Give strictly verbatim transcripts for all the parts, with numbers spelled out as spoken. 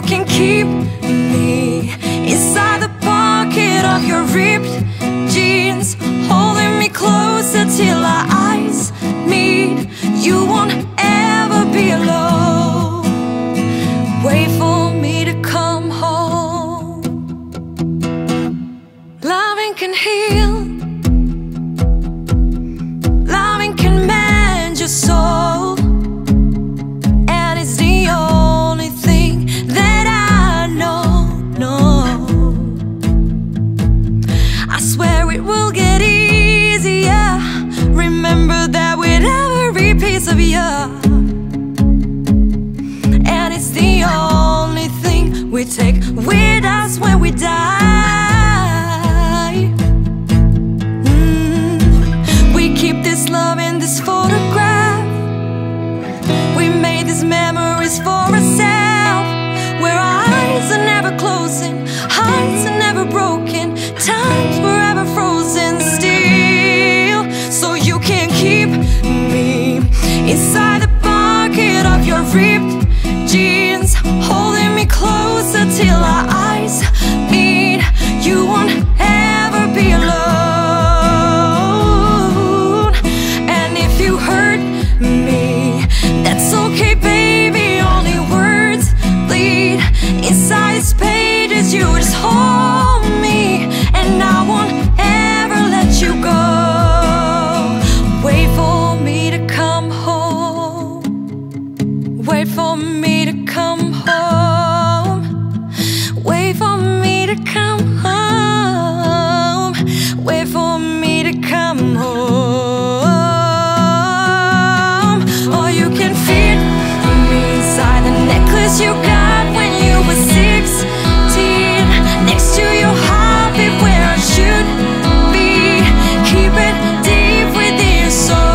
can keep me inside the pocket of your ripped jeans, holding me closer till our eyes meet. You won't ever be alone. Wait for me to come home. Loving can heal, loving can mend your soul, and it's the only thing that I know, no. I swear it will get easier. Remember that with every piece of you, and it's the only thing we take with us when we die. mm. We keep this love in this photograph. We made these memories for ourselves, where our eyes are never closing, hearts are never broken, time's forever frozen still. So you can keep me inside the pocket of your ripped jeans, holding me closer till our eyes meet. You won't ever be alone. And if you hurt me, that's okay, baby. Only words bleed inside these pages. You just hold me, and I won't ever let you go. Wait for me to come home. Wait for me to come home. Wait for me to come home. Wait for me to come home. Or you can fit me inside the necklace you got when you were sixteen, next to your heartbeat where I should be. Keep it deep within your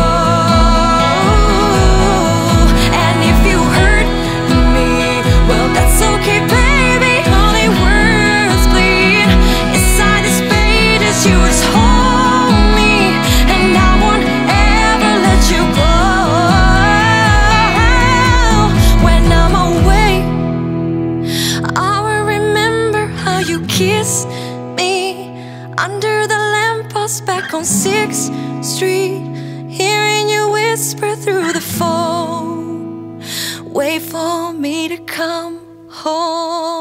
soul. And if you hurt me, well, that's okay, baby. Only words bleed inside these pages. You just hold me, and I won't ever let you go. When I'm away, I will remember how you kissed me under the lamppost back on sixth street, hearing you whisper through the phone. Wait for me to come home.